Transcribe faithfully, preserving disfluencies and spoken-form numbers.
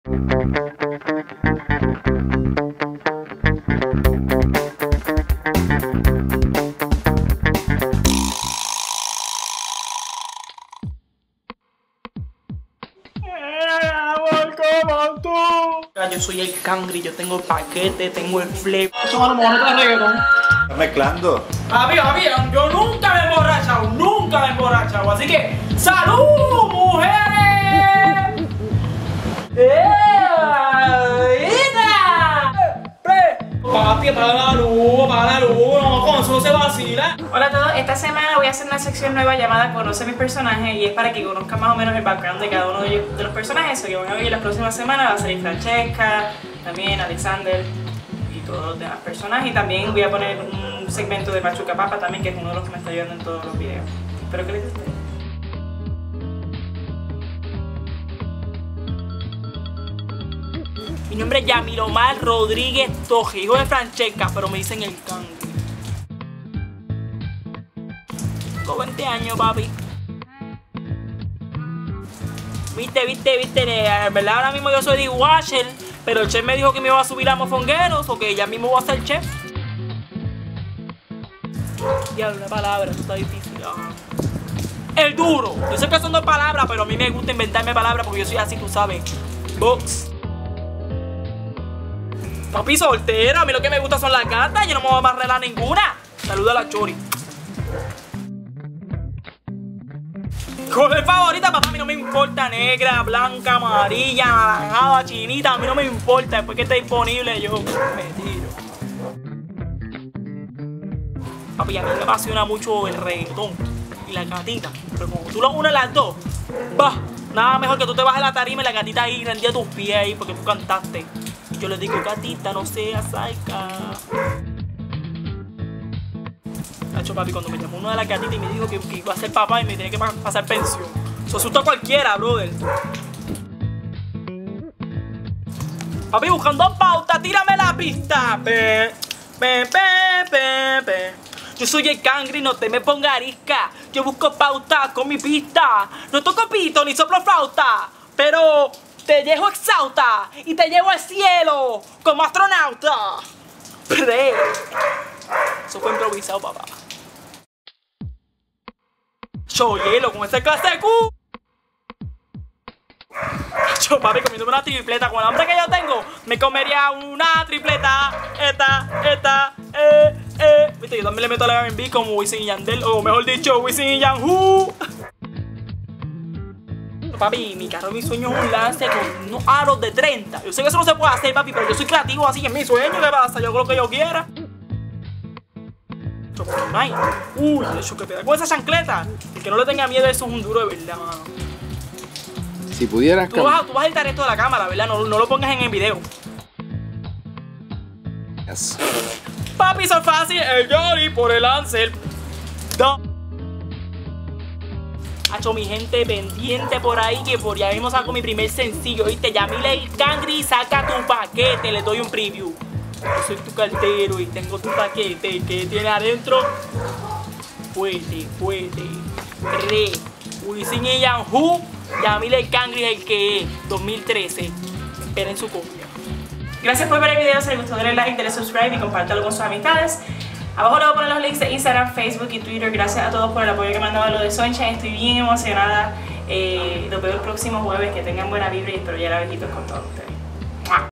Yo soy el cangri, yo tengo el paquete, tengo el flip. Eso a lo mejor no te reggaetón. ¿Estás mezclando? Papi, papi, yo nunca me he emborrachado, nunca me he emborrachado. Así que, ¡salud, mujeres! ¡Eh! Papi, apaga la luz, apaga la luz, no, con eso no se vacila. Hola a todos, esta semana voy a hacer una sección nueva llamada Conoce mis personajes y es para que conozcan más o menos el background de cada uno de, ellos, de los personajes que van a ver las próximas semanas. Va a salir Francesca, también Alexander y todos los demás personajes. Y también voy a poner un segmento de Machuca Papa también, que es uno de los que me está ayudando en todos los videos. Espero que les guste. Mi nombre es Yamilomar Rodríguez Toje, hijo de Francesca, pero me dicen el cangri. Tengo veinte años, papi. Viste, viste, viste, en verdad ahora mismo yo soy dishwasher, pero el chef me dijo que me iba a subir a mofongueros o que ya mismo voy a ser chef. Diablo, una palabra, esto está difícil. Ah. El duro. Yo sé que son dos palabras, pero a mí me gusta inventarme palabras porque yo soy así, tú sabes. Box. Papi, soltera, a mí lo que me gusta son las gatas, yo no me voy a amarrar a ninguna. Saluda a la chori. Color favorita, papá, a mí no me importa. Negra, blanca, amarilla, naranjada, chinita, a mí no me importa. Después que esté disponible yo me tiro. Papi, a mí me apasiona mucho el reggaetón y la gatita. Pero como tú lo unes las dos, va, nada mejor que tú te bajes la tarima y la gatita ahí rendía tus pies ahí porque tú cantaste. Yo le digo, gatita, no seas saica. Nacho, papi, cuando me llamó una de las gatitas y me dijo que, que iba a ser papá y me tenía que pasar pensión. Eso asusta a cualquiera, brother. Papi, buscando pauta, tírame la pista. Pe, pe, pe, pe, pe. Yo soy el cangri, no te me pongas arisca. Yo busco pauta con mi pista. No toco pito ni soplo flauta, pero te dejo exausta y te llevo al cielo como astronauta. Pre. Eso fue improvisado, papá. Yo hielo con ese clase de cu. Yo, papi, comiéndome una tripleta. Con el hambre que yo tengo, me comería una tripleta. Esta, esta, eh, eh. Viste, yo también le meto a la R and B como Wisin y Yandel. O mejor dicho, Wisin y Yahoo. Papi, mi carro, mi sueño es un lance con unos aros de treinta. Yo sé que eso no se puede hacer, papi, pero yo soy creativo, así que es mi sueño. ¿Qué pasa? Yo hago lo que yo quiera. Ay, uy, de hecho, que peda con esa chancleta. El que no le tenga miedo, eso es un duro de verdad, mano. Si pudieras... Tú vas, tú vas a editar esto de la cámara, ¿verdad? No, no lo pongas en el video. Yes. Papi, eso es fácil. El Yori por el Ansel. Do. Hacho, mi gente, pendiente por ahí, que por ya mismo saco mi primer sencillo, ¿viste? Yamile el Cangri, saca tu paquete, le doy un preview. Yo soy tu cartero y tengo tu paquete que tiene adentro. Fuerte, fuerte. Re. Wisin y Yahoo. Yamile el Cangri es el que es. dos mil trece. Esperen su copia. Gracias por ver el video. Si les gustó, denle like, denle subscribe y compártalo con sus amistades. Abajo les voy a poner los links de Instagram, Facebook y Twitter. Gracias a todos por el apoyo que me han dado a lo de Sunshine. Estoy bien emocionada. Eh, los veo el próximo jueves. Que tengan buena vibra y espero llegar a besitos con todos ustedes.